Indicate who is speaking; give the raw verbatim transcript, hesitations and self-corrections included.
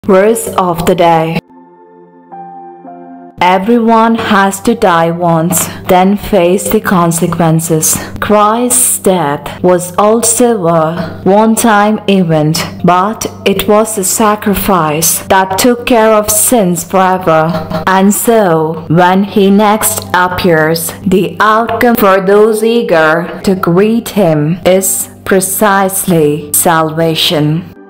Speaker 1: Verse of the day. Everyone has to die once, then face the consequences. Christ's death was also a one-time event, but it was a sacrifice that took care of sins forever. And so, when he next appears, the outcome for those eager to greet him is precisely salvation.